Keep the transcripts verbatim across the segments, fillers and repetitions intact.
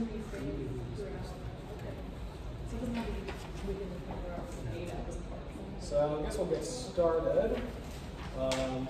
be saved throughout. Okay. So it doesn't have to be within the camera or eight hours apart. So I guess we'll get started. Um,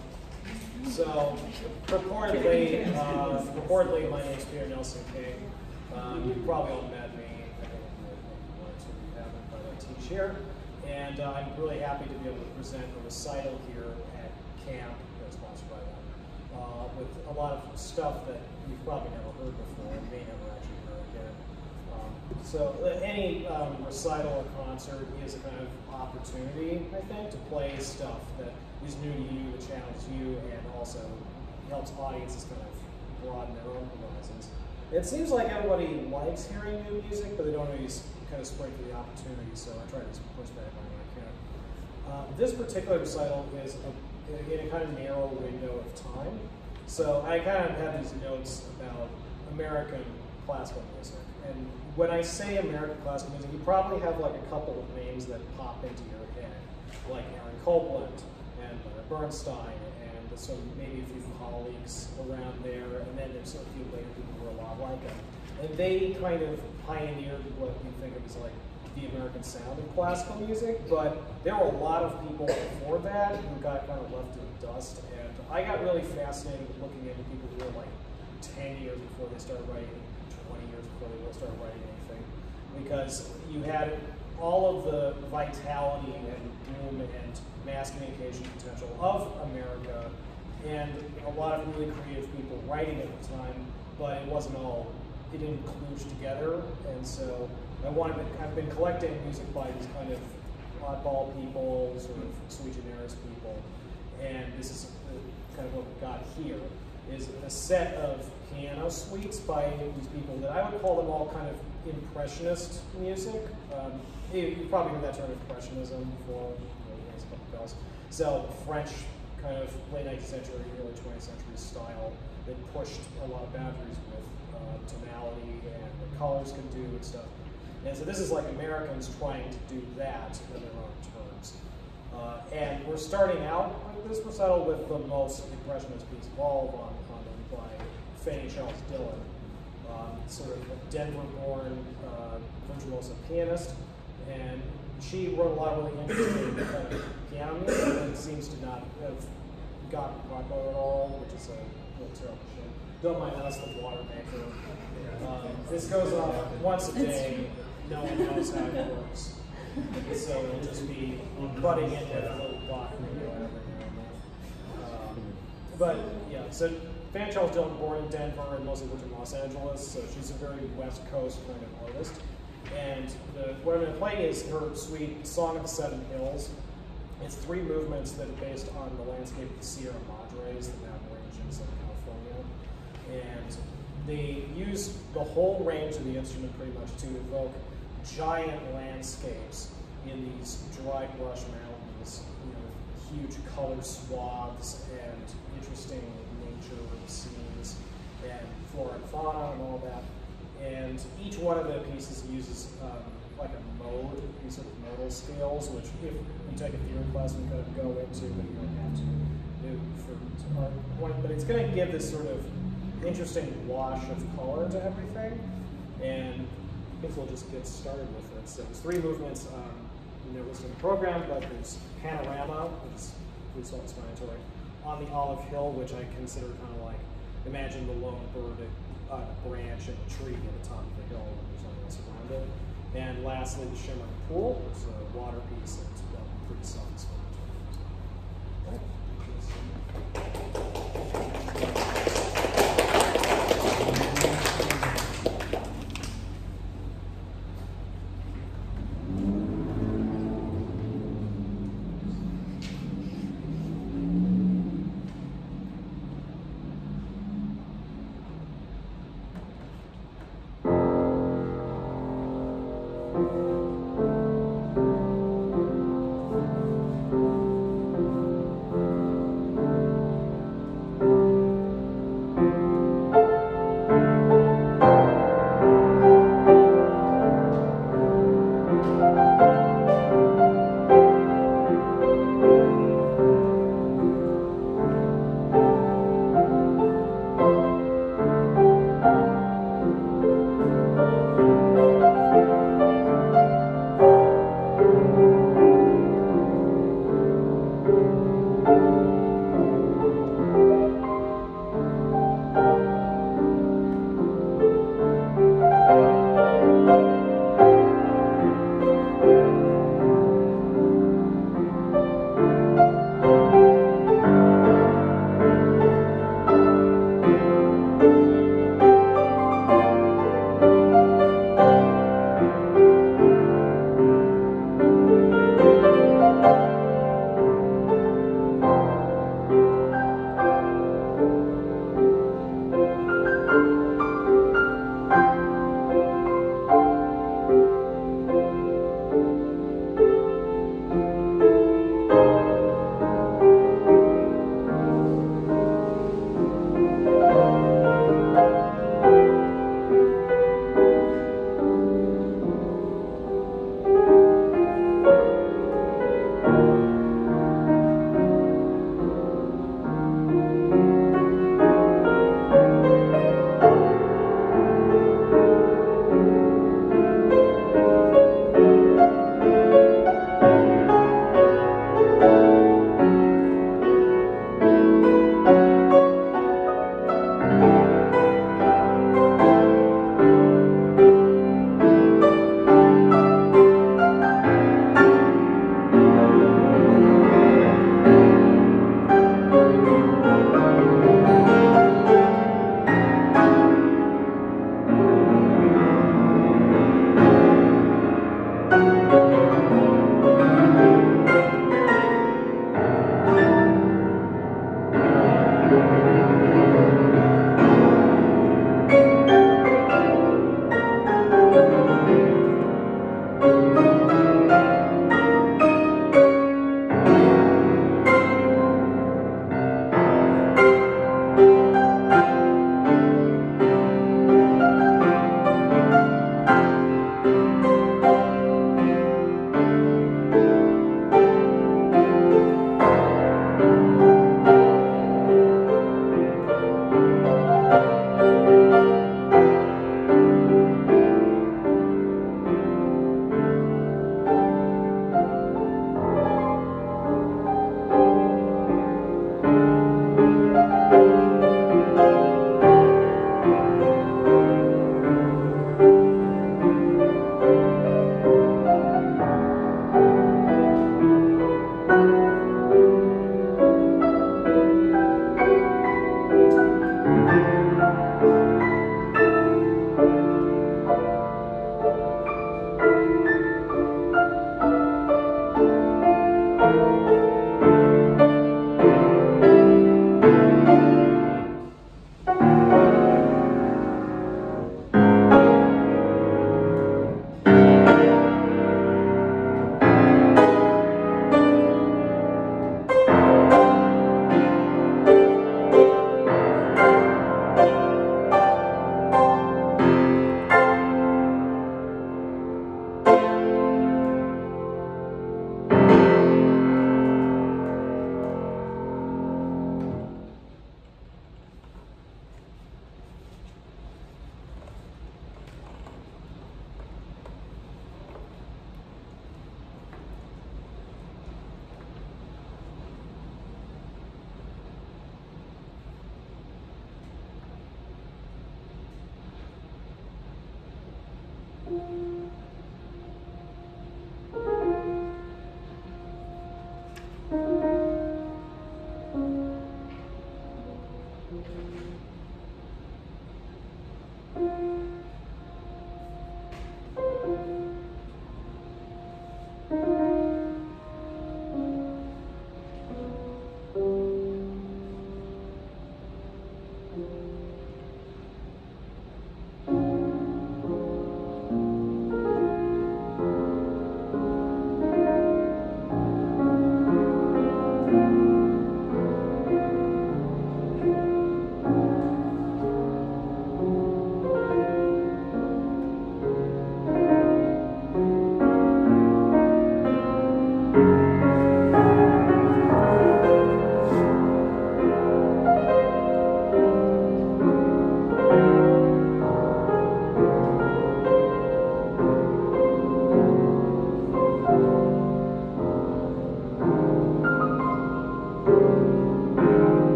so purportedly, uh, purportedly, my name is Peter Nelson King. Um, you probably all met me. I think one or two of you haven't, but I teach here. And uh, I'm really happy to be able to present a recital here at KAMP, that's sponsored by them, uh, with a lot of stuff that you've probably never heard before and may never actually hear again. Um, so uh, any um, recital or concert is a kind of opportunity, I think, to play stuff that is new to you, that challenges you, and also helps audiences kind of broaden their own horizons. It seems like everybody likes hearing new music, but they don't always kind of spring for the opportunity, so I try to push that when I can. Uh, this particular recital is a, in a kind of narrow window of time. So I kind of have these notes about American classical music. And when I say American classical music, you probably have like a couple of names that pop into your head, like Aaron Copland and Leonard Bernstein, and sort of maybe a few colleagues around there, and then there's a few later people who are a lot like them. And they kind of pioneered what we think of as like the American sound of classical music, but there were a lot of people before that who got kind of left in the dust, and I got really fascinated with looking into people who were like ten years before they started writing, twenty years before they really started writing anything, because you had all of the vitality and boom and mass communication potential of America, and a lot of really creative people writing at the time, but it wasn't all, it didn't kludge together, and so I wanted to, I've been collecting music by these kind of oddball people, sort of sui generis people, and this is kind of what we got here, is a set of piano suites by these people that I would call them all kind of impressionist music. Um, you, you've probably heard that term impressionism before, you know, a couple bells. So French kind of late nineteenth century, early twentieth century style that pushed a lot of boundaries with uh, tonality and what colors can do and stuff. And so this is like Americans trying to do that on their own terms. Uh, and we're starting out with this recital with the most impressionist piece of all on, on them by Fannie Charles Dillon, um, sort of a Denver-born uh, virtuoso pianist. And she wrote a lot of really interesting uh, piano music that seems to not have gotten popular at all, which is a real terrible shame. Don't mind us, the water maker. Um, this goes off once a day. No one knows how it works. So it'll just be butting into a little block radio every now and then. Um, but yeah, so Fannie Charles Dillon, born in Denver and mostly lived in Los Angeles, so she's a very West Coast kind of artist. And the, what I'm going to play is her suite, Song of the Seven Hills. It's three movements that are based on the landscape of the Sierra Madres, the mountain range in Southern California. And they use the whole range of the instrument pretty much to evoke giant landscapes in these dry brush mountains, you know, huge color swaths and interesting nature scenes and flora and fauna and all that. And each one of the pieces uses um, like a mode, these sort of modal scales, which if you take a theory class, we kind of go into, but you don't have to do for our point. But it's going to give this sort of interesting wash of color to everything. And I guess we'll just get started with it. So there's three movements um, they're listed in the program, but there's Panorama, which is pretty self-explanatory, On the Olive Hill, which I consider kind of like, imagine the lone bird at a branch in a tree at the top of the hill and there's nothing else around it. And lastly, the Shimmering Pool, which is a water piece that's well, pretty self-explanatory. Okay.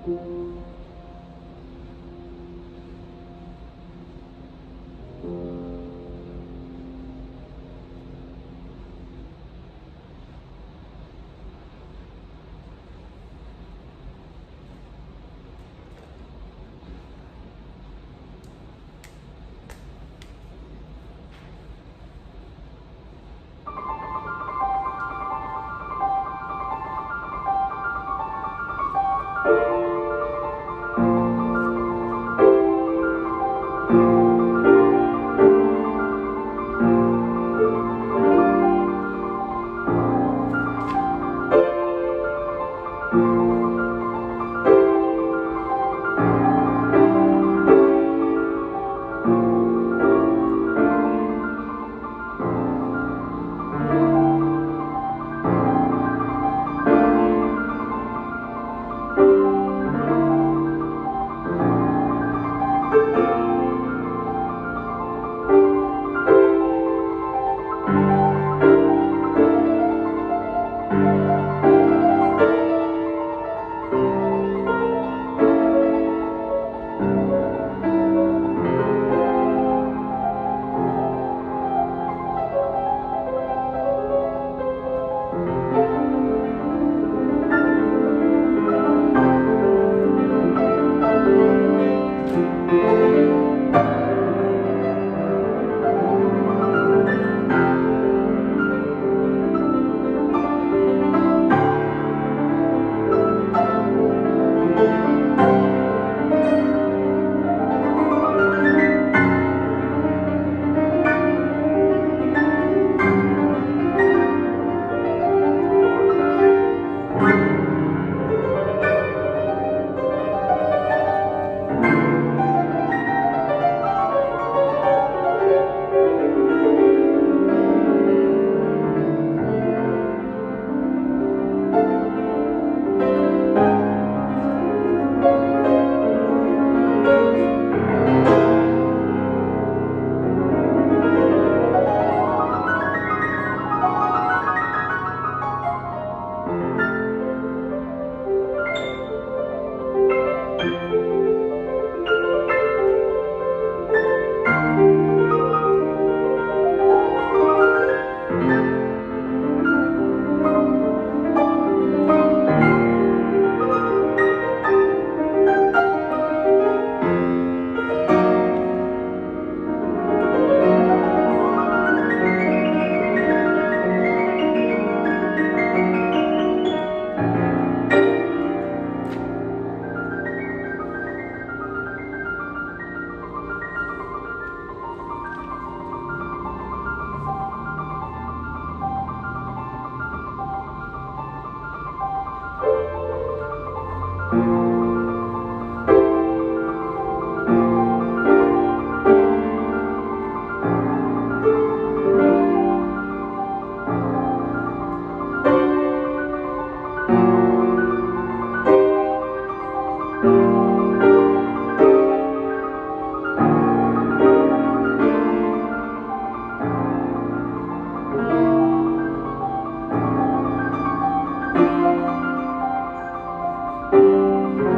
Thank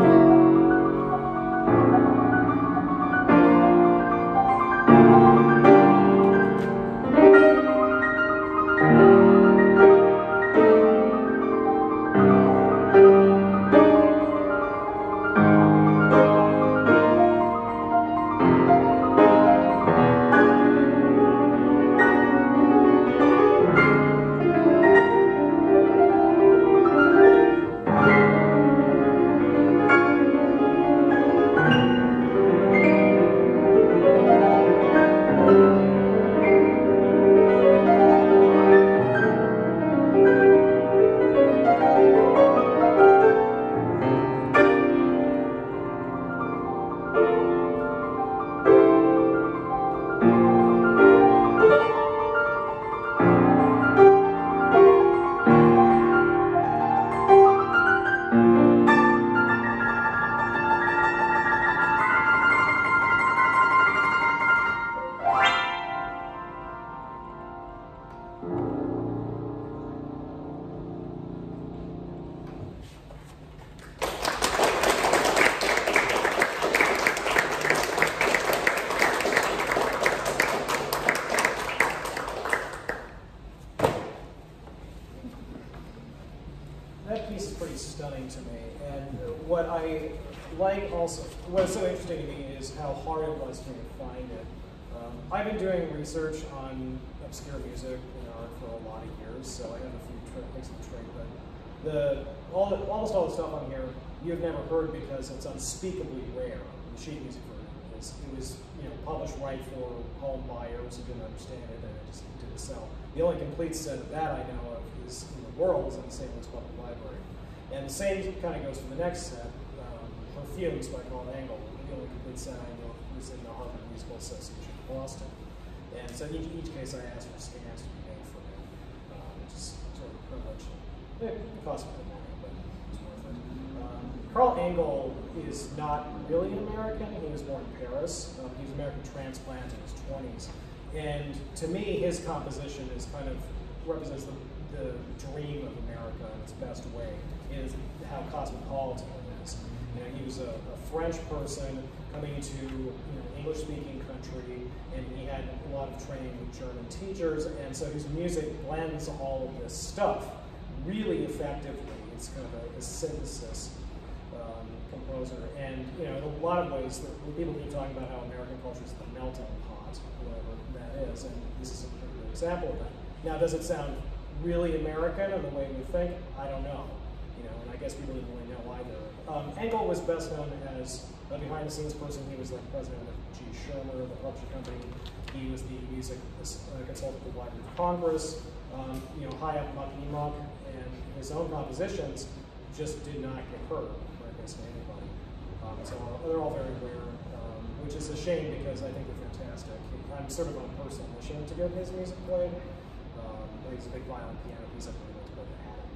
what I like also, what's so interesting to me is how hard it was for me to find it. Um, I've been doing research on obscure music and art for a lot of years, so I have a few tricks of the trade, but the, all the, almost all the stuff on here you've never heard because it's unspeakably rare. The sheet music version is, it was you know, published right for home buyers who didn't understand it and it just didn't sell. The only complete set of that I know of is in the world is in the Saint Louis Public Library. And the same kind of goes for the next set, um, Perfumes by Carl Engel. The only complete set I know is in the Harvard Musical Association of Boston. And so in each, each case I asked for scans to be made for me, um, which is sort of a privilege. It cost me money, but it's worth it. Um, Carl Engel is not really an American. He was born in Paris. Um, he was an American transplant in his twenties. And to me, his composition is kind of represents the, the dream of America in its best way, is how cosmopolitan it is. You know, he was a, a French person coming to you know, English-speaking country, and he had a lot of training with German teachers, and so his music blends all of this stuff really effectively. It's kind of a, a synthesis um, composer, and you know, in a lot of ways, the, people keep talking about how American culture is the melting pot, whatever that is, and this is a pretty good example of that. Now, does it sound really American in the way we think? I don't know, you know, and I guess we really don't really know either. Um, Engel was best known as a behind-the-scenes person. He was like president of G. Schirmer, the publishing company. He was the music uh, consultant for the Library of Congress. Um, you know, high up muck and muck, and his own compositions just did not get heard, I guess, to anybody. Um, so they're all very rare, um, which is a shame because I think they're fantastic. I'm sort of on a personal mission to get his music played. Um, he's a big violin piano piece. I really want to go to Adam.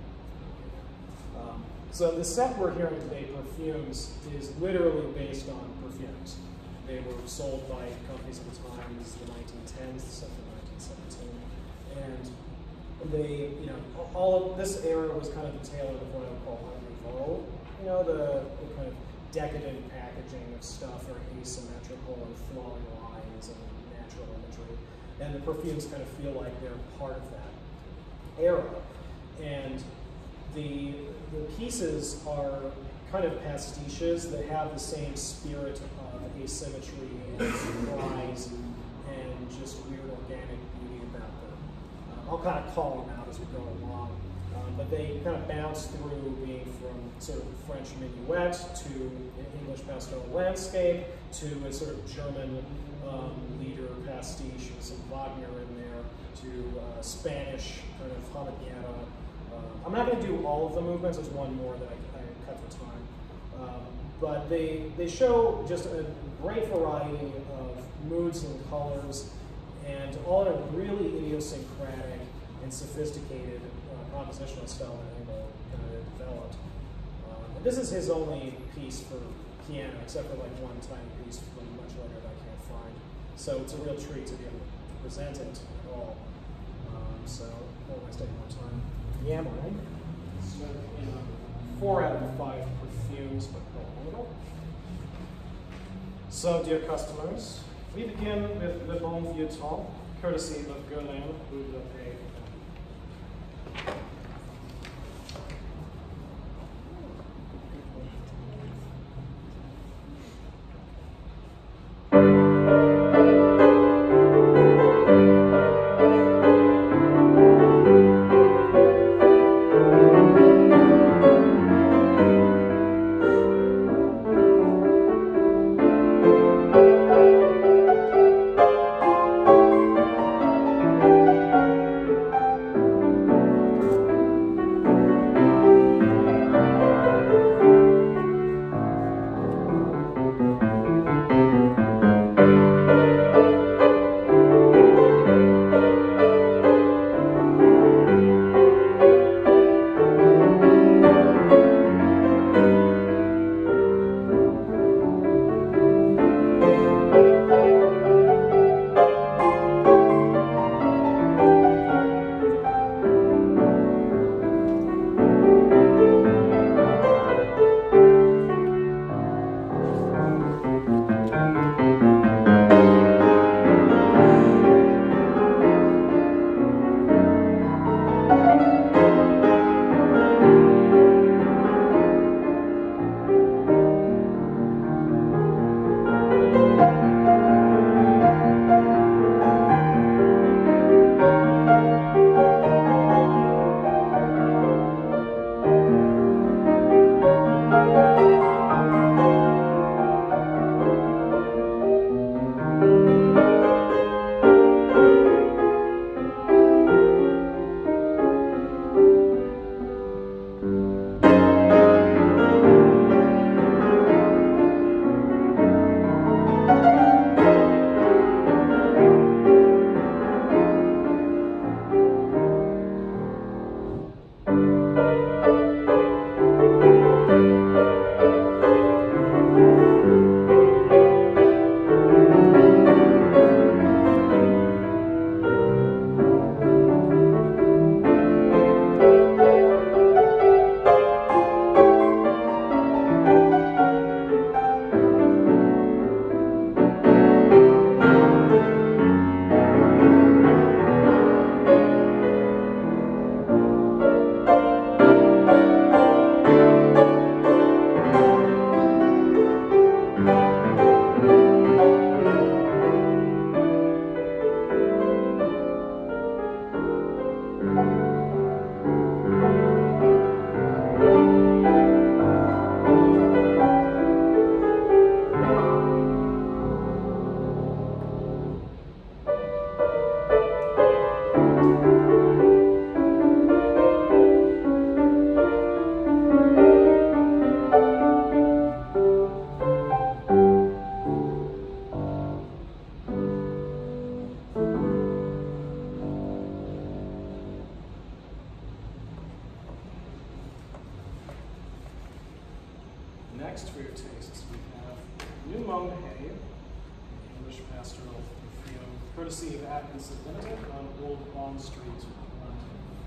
Um, so the set we're hearing today, Perfumes, is literally based on perfumes. They were sold by companies at the time. This is the nineteen tens, set from nineteen seventeen. And they, you know, all of this era was kind of the tail end of what I would call Art Nouveau. You know, the, the kind of decadent packaging of stuff, very asymmetrical and flowing lines and natural imagery. And the perfumes kind of feel like they're part of that era. And the, the pieces are kind of pastiches that have the same spirit of asymmetry and surprise and just weird organic beauty about them. Um, I'll kind of call them out as we go along. Um, but they kind of bounce through being from sort of French minuet to an English pastoral landscape to a sort of German um, leader pastiche with some Wagner in there to uh, Spanish kind of habanera. Uh, I'm not going to do all of the movements. There's one more that I, I cut for time. Um, but they, they show just a great variety of moods and colors, and all in a really idiosyncratic and sophisticated uh, compositional style that Engel kind of developed. Um, and this is his only piece for piano, except for like one tiny piece from much later that I can't find. So it's a real treat to be able to present it at all. Um, so, what am I taking more time? Yeah, right? So, you know, four out of the five perfumes, but a little. So, dear customers, we begin with Le Bon Vieux Temps, courtesy of Gerlin, who is a next for your tastes, we have New Mown Hay, English pastoral perfume, courtesy of Atkinson Limited on Old Bond Street, London.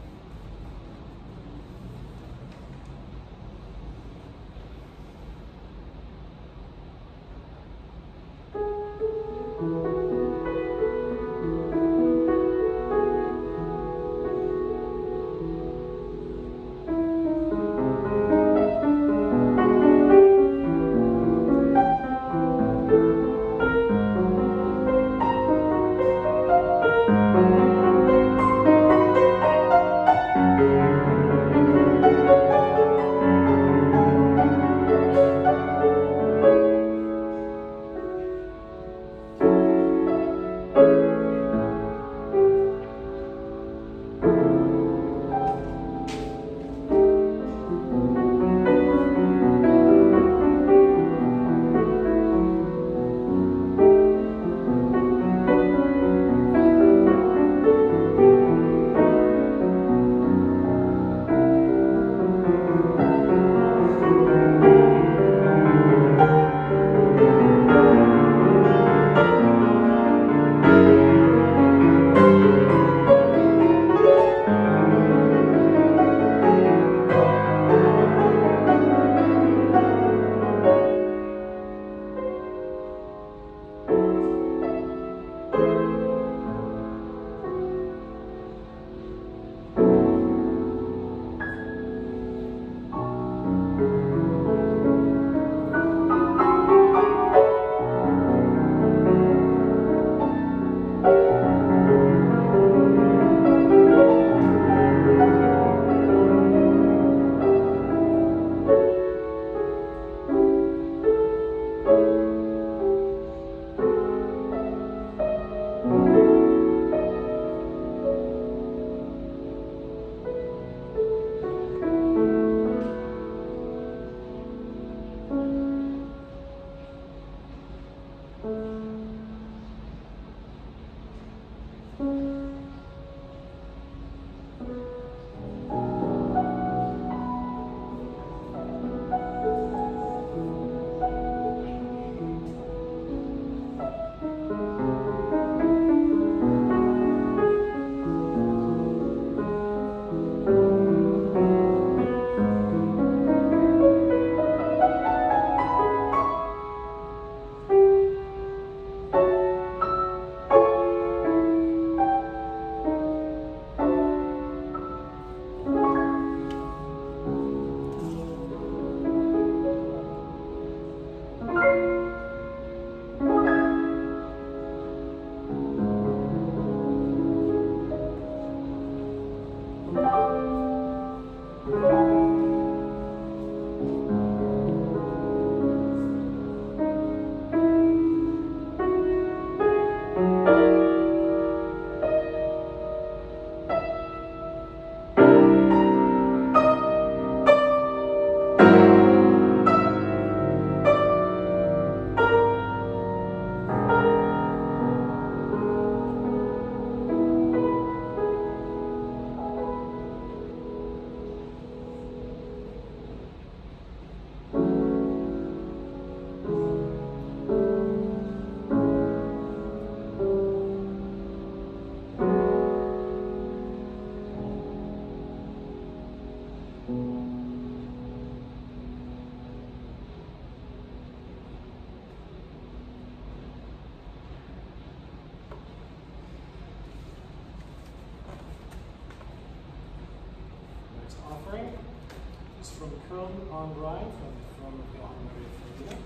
Offering is from Köln on Rhine, from the throne of Johann Maria Farina.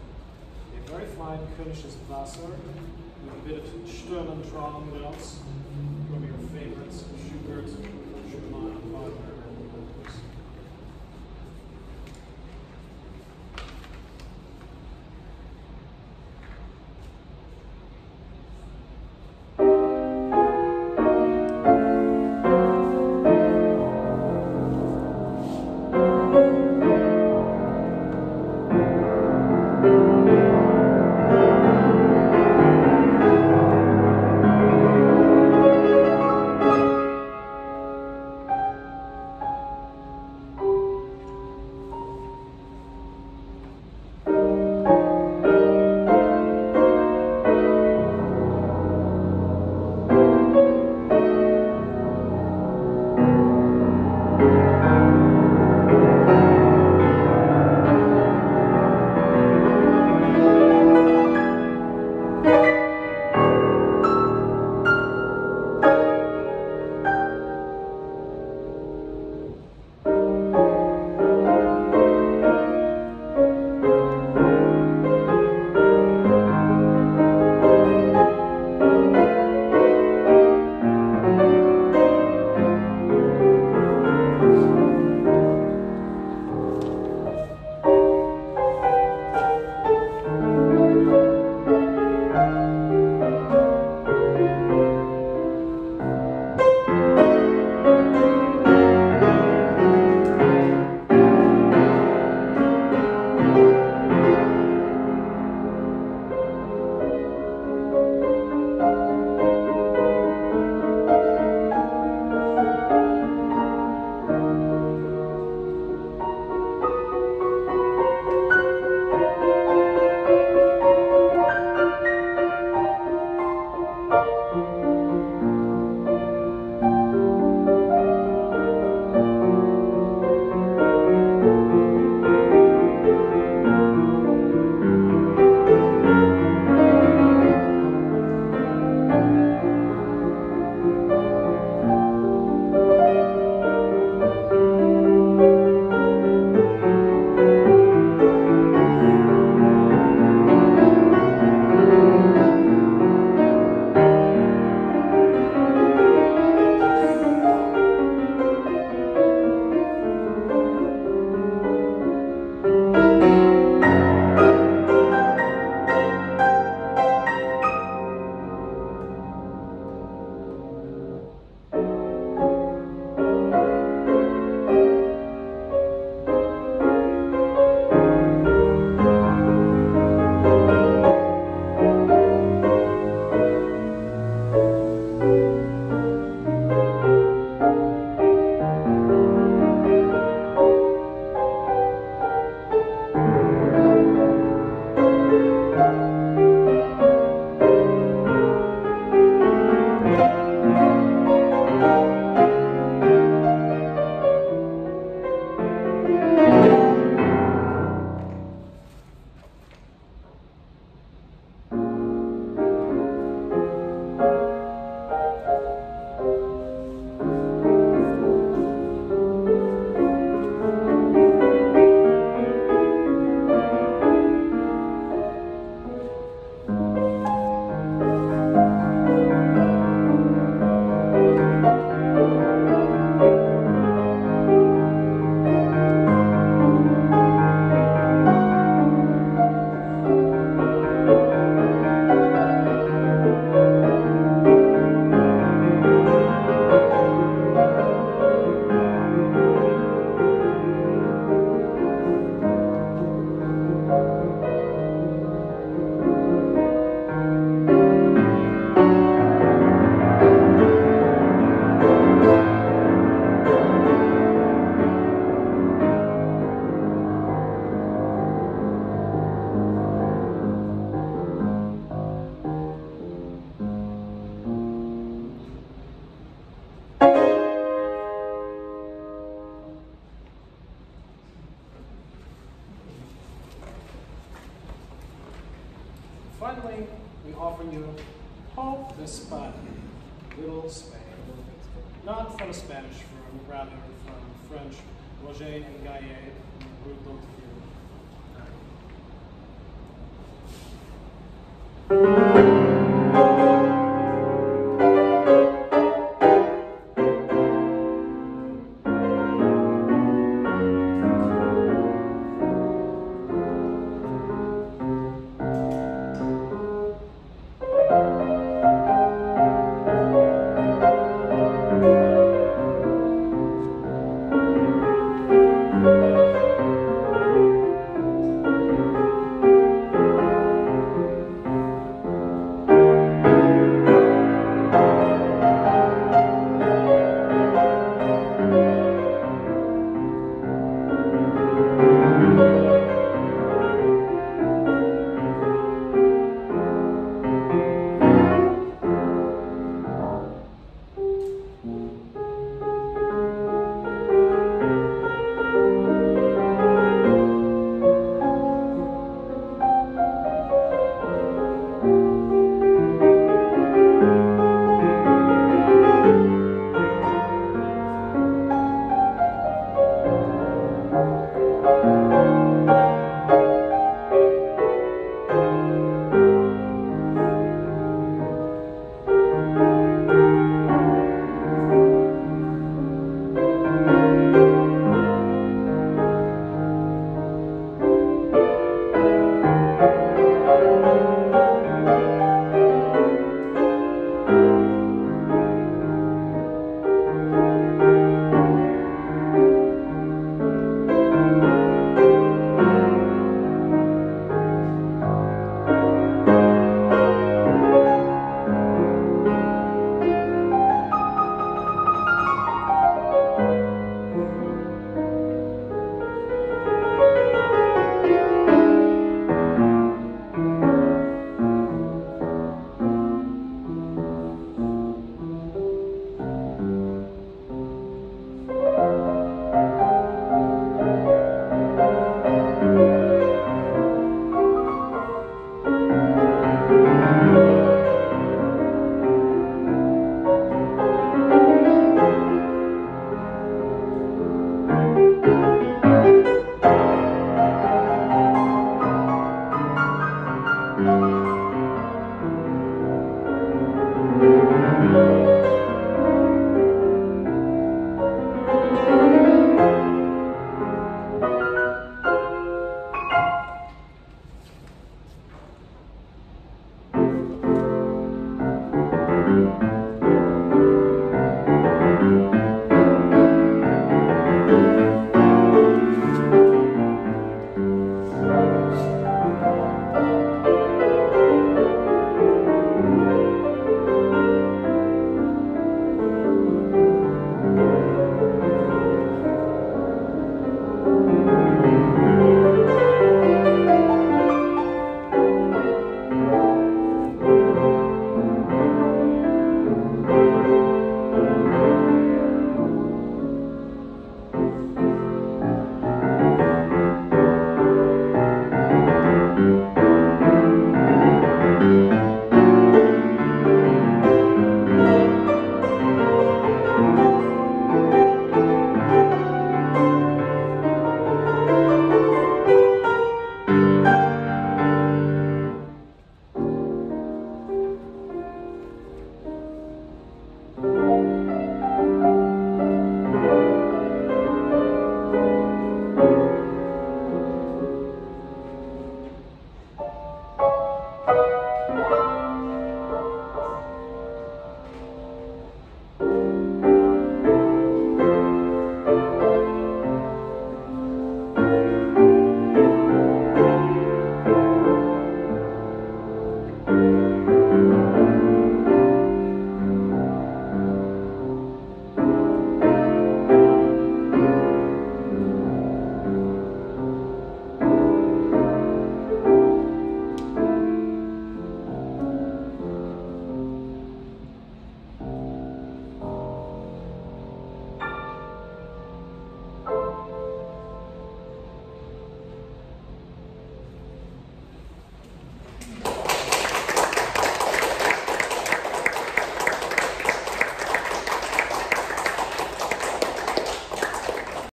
A very fine Kölnisches Wasser with a bit of Sturm und Drang notes, one of your favorites, Schubert, Schumann, Wagner, and others. finally, we offer you Hope d'Espagne, Little Spain. Not from a Spanish firm, rather from French Roger and Gaillet, Rue d'Hautefort.